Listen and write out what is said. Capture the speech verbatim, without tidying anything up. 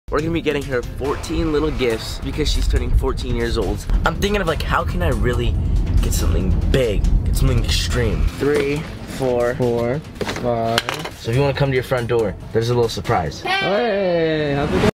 We're gonna be getting her fourteen little gifts because she's turning fourteen years old. I'm thinking of like, how can I really get something big, get something extreme? Three, four, Four, five. So if you wanna come to your front door, there's a little surprise. Hey, how's it going?